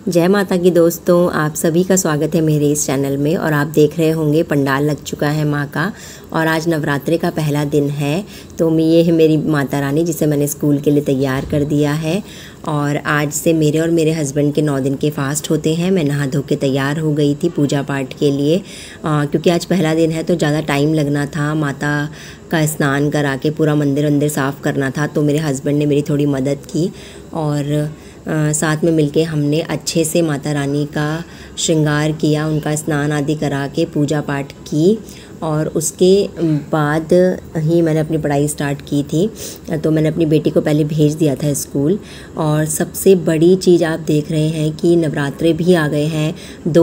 जय माता की दोस्तों, आप सभी का स्वागत है मेरे इस चैनल में। और आप देख रहे होंगे पंडाल लग चुका है माँ का, और आज नवरात्रि का पहला दिन है। तो ये है मेरी माता रानी जिसे मैंने स्कूल के लिए तैयार कर दिया है। और आज से मेरे और मेरे हस्बैंड के 9 दिन के फास्ट होते हैं। मैं नहा धो के तैयार हो गई थी पूजा पाठ के लिए, क्योंकि आज पहला दिन है तो ज़्यादा टाइम लगना था। माता का स्नान करा के पूरा मंदिर साफ़ करना था, तो मेरे हस्बैंड ने मेरी थोड़ी मदद की और साथ में मिलके हमने अच्छे से माता रानी का श्रृंगार किया, उनका स्नान आदि करा के पूजा पाठ की। और उसके बाद ही मैंने अपनी पढ़ाई स्टार्ट की थी। तो मैंने अपनी बेटी को पहले भेज दिया था स्कूल। और सबसे बड़ी चीज़ आप देख रहे हैं कि नवरात्रे भी आ गए हैं।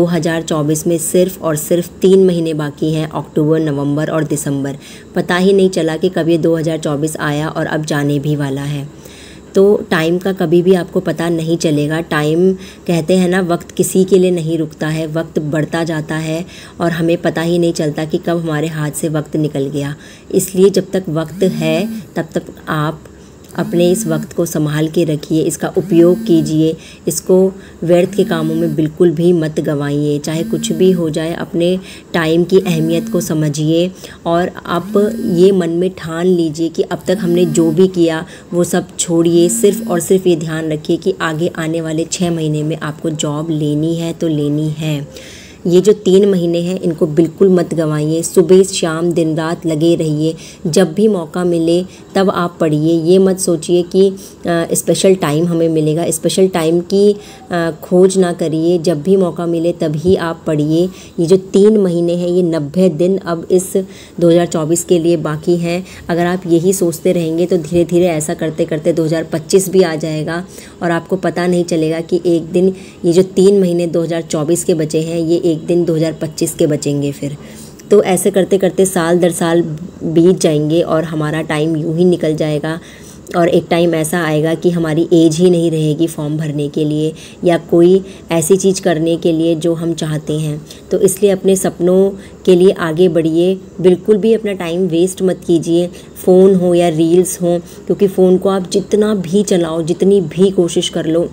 2024 में सिर्फ़ और सिर्फ 3 महीने बाकी हैं, अक्टूबर, नवंबर और दिसंबर। पता ही नहीं चला कि कब ये 2024 आया और अब जाने भी वाला है। तो टाइम का कभी भी आपको पता नहीं चलेगा। टाइम कहते हैं ना, वक्त किसी के लिए नहीं रुकता है, वक्त बढ़ता जाता है और हमें पता ही नहीं चलता कि कब हमारे हाथ से वक्त निकल गया। इसलिए जब तक वक्त है तब तक आप अपने इस वक्त को संभाल के रखिए, इसका उपयोग कीजिए, इसको व्यर्थ के कामों में बिल्कुल भी मत गंवाइए। चाहे कुछ भी हो जाए, अपने टाइम की अहमियत को समझिए और आप ये मन में ठान लीजिए कि अब तक हमने जो भी किया वो सब छोड़िए। सिर्फ़ और सिर्फ ये ध्यान रखिए कि आगे आने वाले 6 महीने में आपको जॉब लेनी है तो लेनी है। ये जो 3 महीने हैं इनको बिल्कुल मत गंवाइए। सुबह शाम दिन रात लगे रहिए, जब भी मौका मिले तब आप पढ़िए। ये मत सोचिए कि स्पेशल टाइम हमें मिलेगा, स्पेशल टाइम की खोज ना करिए। जब भी मौका मिले तभी आप पढ़िए। ये जो 3 महीने हैं, ये 90 दिन अब इस 2024 के लिए बाकी हैं। अगर आप यही सोचते रहेंगे तो धीरे धीरे ऐसा करते करते 2025 भी आ जाएगा और आपको पता नहीं चलेगा कि एक दिन ये जो 3 महीने 2024 के बचे हैं, ये एक दिन 2025 के बचेंगे फिर। तो ऐसे करते करते साल दर साल बीत जाएंगे और हमारा टाइम यूं ही निकल जाएगा। और एक टाइम ऐसा आएगा कि हमारी एज ही नहीं रहेगी फॉर्म भरने के लिए या कोई ऐसी चीज़ करने के लिए जो हम चाहते हैं। तो इसलिए अपने सपनों के लिए आगे बढ़िए, बिल्कुल भी अपना टाइम वेस्ट मत कीजिए। फ़ोन हो या रील्स हो, क्योंकि फ़ोन को आप जितना भी चलाओ, जितनी भी कोशिश कर लो,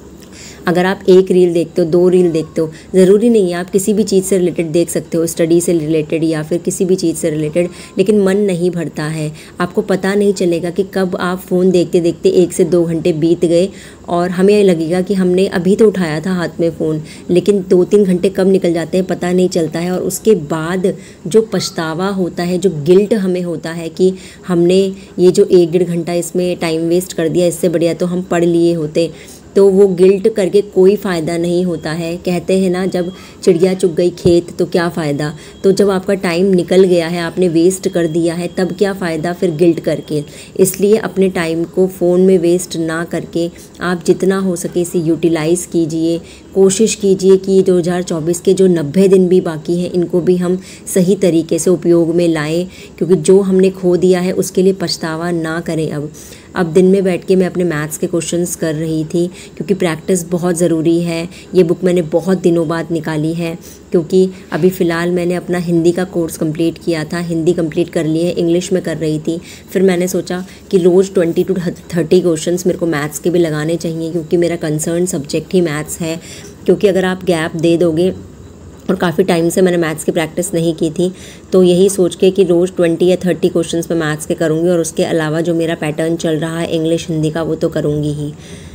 अगर आप 1 रील देखते हो, 2 रील देखते हो, ज़रूरी नहीं है आप किसी भी चीज़ से रिलेटेड देख सकते हो, स्टडी से रिलेटेड या फिर किसी भी चीज़ से रिलेटेड, लेकिन मन नहीं भरता है। आपको पता नहीं चलेगा कि कब आप फ़ोन देखते देखते 1 से 2 घंटे बीत गए और हमें लगेगा कि हमने अभी तो उठाया था हाथ में फ़ोन, लेकिन 2-3 घंटे कब निकल जाते हैं पता नहीं चलता है। और उसके बाद जो पछतावा होता है, जो गिल्ट हमें होता है कि हमने ये जो 1-1.5 घंटा इसमें टाइम वेस्ट कर दिया, इससे बढ़िया तो हम पढ़ लिए होते। तो वो गिल्ट करके कोई फ़ायदा नहीं होता है। कहते हैं ना, जब चिड़िया चुग गई खेत तो क्या फ़ायदा। तो जब आपका टाइम निकल गया है, आपने वेस्ट कर दिया है, तब क्या फ़ायदा फिर गिल्ट करके। इसलिए अपने टाइम को फ़ोन में वेस्ट ना करके आप जितना हो सके इसे यूटिलाइज़ कीजिए। कोशिश कीजिए कि 2024 के जो 90 दिन भी बाकी हैं इनको भी हम सही तरीके से उपयोग में लाएं, क्योंकि जो हमने खो दिया है उसके लिए पछतावा ना करें। अब दिन में बैठ के मैं अपने मैथ्स के क्वेश्चंस कर रही थी, क्योंकि प्रैक्टिस बहुत ज़रूरी है। ये बुक मैंने बहुत दिनों बाद निकाली है, क्योंकि अभी फ़िलहाल मैंने अपना हिंदी का कोर्स कंप्लीट किया था, हिंदी कंप्लीट कर लिए है, इंग्लिश में कर रही थी। फिर मैंने सोचा कि रोज़ 20 to 30 क्वेश्चंस मेरे को मैथ्स के भी लगाने चाहिए, क्योंकि मेरा कंसर्न सब्जेक्ट ही मैथ्स है। क्योंकि अगर आप गैप दे दोगे, और काफ़ी टाइम से मैंने मैथ्स की प्रैक्टिस नहीं की थी, तो यही सोच के कि रोज़ 20 या 30 क्वेश्चंस मैं मैथ्स के करूँगी और उसके अलावा जो मेरा पैटर्न चल रहा है इंग्लिश हिंदी का वो तो करूँगी ही।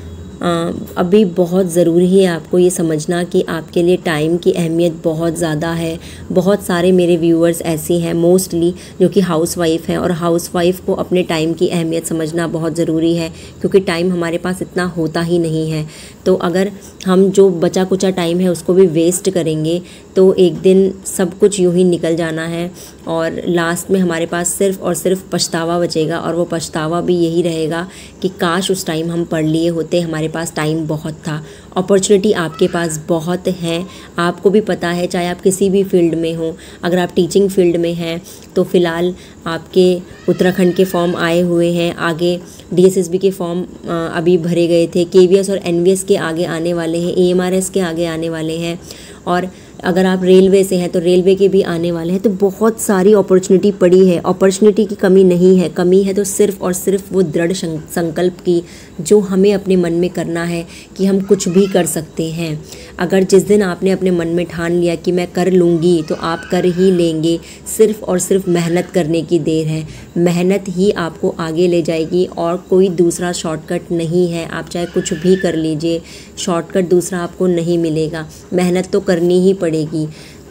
अभी बहुत ज़रूरी है आपको ये समझना कि आपके लिए टाइम की अहमियत बहुत ज़्यादा है। बहुत सारे मेरे व्यूअर्स ऐसी हैं मोस्टली जो कि हाउसवाइफ हैं, और हाउसवाइफ को अपने टाइम की अहमियत समझना बहुत ज़रूरी है, क्योंकि टाइम हमारे पास इतना होता ही नहीं है। तो अगर हम जो बचा कुचा टाइम है उसको भी वेस्ट करेंगे तो एक दिन सब कुछ यूं ही निकल जाना है और लास्ट में हमारे पास सिर्फ़ और सिर्फ पछतावा बचेगा। और वो पछतावा भी यही रहेगा कि काश उस टाइम हम पढ़ लिए होते, हमारे पास टाइम बहुत था। अपॉर्चुनिटी आपके पास बहुत हैं, आपको भी पता है, चाहे आप किसी भी फील्ड में हो। अगर आप टीचिंग फील्ड में हैं तो फ़िलहाल आपके उत्तराखंड के फॉर्म आए हुए हैं, आगे DSSB के फॉर्म अभी भरे गए थे, KVS और NVS के आगे आने वाले हैं, AMRS के आगे आने वाले हैं। और अगर आप रेलवे से हैं तो रेलवे के भी आने वाले हैं। तो बहुत सारी अपॉर्चुनिटी पड़ी है, अपॉर्चुनिटी की कमी नहीं है। कमी है तो सिर्फ़ और सिर्फ वो दृढ़ संकल्प की, जो हमें अपने मन में करना है कि हम कुछ भी कर सकते हैं। अगर जिस दिन आपने अपने मन में ठान लिया कि मैं कर लूँगी, तो आप कर ही लेंगे। सिर्फ़ और सिर्फ मेहनत करने की देर है। मेहनत ही आपको आगे ले जाएगी और कोई दूसरा शॉर्टकट नहीं है। आप चाहे कुछ भी कर लीजिए, शॉर्टकट दूसरा आपको नहीं मिलेगा। मेहनत तो करनी ही पड़ेगी।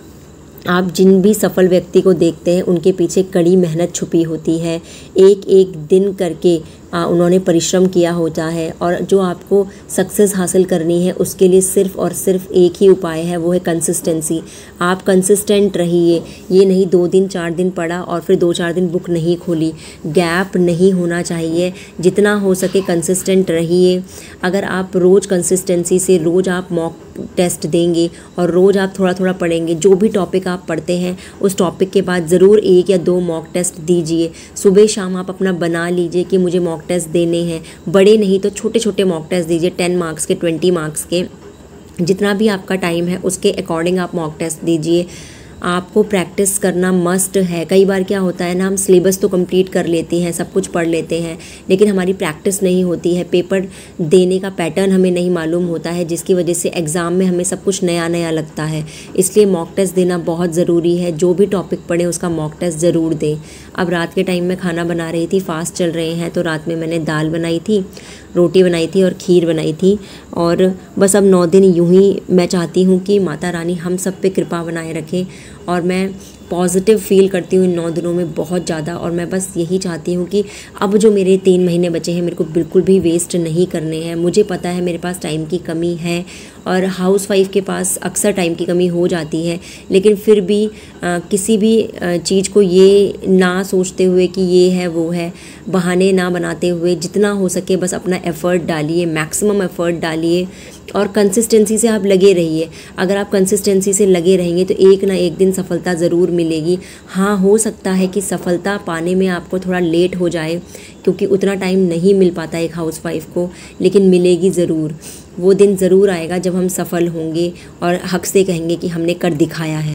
आप जिन भी सफल व्यक्ति को देखते हैं, उनके पीछे कड़ी मेहनत छुपी होती है। एक एक दिन करके उन्होंने परिश्रम किया होता है। और जो आपको सक्सेस हासिल करनी है, उसके लिए सिर्फ़ और सिर्फ एक ही उपाय है, वो है कंसिस्टेंसी। आप कंसिस्टेंट रहिए। ये नहीं 2 दिन 4 दिन पढ़ा और फिर 2-4 दिन बुक नहीं खोली। गैप नहीं होना चाहिए। जितना हो सके कंसिस्टेंट रहिए। अगर आप रोज़ कंसिस्टेंसी से रोज़ आप मॉक टेस्ट देंगे और रोज़ आप थोड़ा थोड़ा पढ़ेंगे, जो भी टॉपिक आप पढ़ते हैं उस टॉपिक के बाद ज़रूर 1 या 2 मॉक टेस्ट दीजिए। सुबह शाम आप अपना बना लीजिए कि मुझे मॉक टेस्ट देने हैं। बड़े नहीं तो छोटे छोटे मॉक टेस्ट दीजिए, 10 मार्क्स के, 20 मार्क्स के, जितना भी आपका टाइम है उसके अकॉर्डिंग आप मॉक टेस्ट दीजिए। आपको प्रैक्टिस करना मस्ट है। कई बार क्या होता है ना, हम सिलेबस तो कंप्लीट कर लेते हैं, सब कुछ पढ़ लेते हैं, लेकिन हमारी प्रैक्टिस नहीं होती है। पेपर देने का पैटर्न हमें नहीं मालूम होता है, जिसकी वजह से एग्ज़ाम में हमें सब कुछ नया नया लगता है। इसलिए मॉक टेस्ट देना बहुत ज़रूरी है। जो भी टॉपिक पढ़ें उसका मॉक टेस्ट ज़रूर दें। अब रात के टाइम में खाना बना रही थी, फास्ट चल रहे हैं, तो रात में मैंने दाल बनाई थी, रोटी बनाई थी और खीर बनाई थी। और बस अब 9 दिन यूं ही मैं चाहती हूँ कि माता रानी हम सब पे कृपा बनाए रखे। और मैं पॉजिटिव फील करती हूँ इन 9 दिनों में बहुत ज़्यादा। और मैं बस यही चाहती हूँ कि अब जो मेरे 3 महीने बचे हैं, मेरे को बिल्कुल भी वेस्ट नहीं करने हैं। मुझे पता है मेरे पास टाइम की कमी है और हाउसवाइफ के पास अक्सर टाइम की कमी हो जाती है, लेकिन फिर भी किसी भी चीज़ को ये ना सोचते हुए कि ये है वो है, बहाने ना बनाते हुए जितना हो सके बस अपना एफ़र्ट डालिए, मैक्सिमम एफ़र्ट डालिए और कंसिस्टेंसी से आप लगे रहिए। अगर आप कंसिस्टेंसी से लगे रहेंगे तो एक ना एक दिन सफलता ज़रूर मिलेगी। हाँ, हो सकता है कि सफलता पाने में आपको थोड़ा लेट हो जाए, क्योंकि उतना टाइम नहीं मिल पाता एक हाउसवाइफ को, लेकिन मिलेगी ज़रूर। वो दिन ज़रूर आएगा जब हम सफल होंगे और हक से कहेंगे कि हमने कर दिखाया है।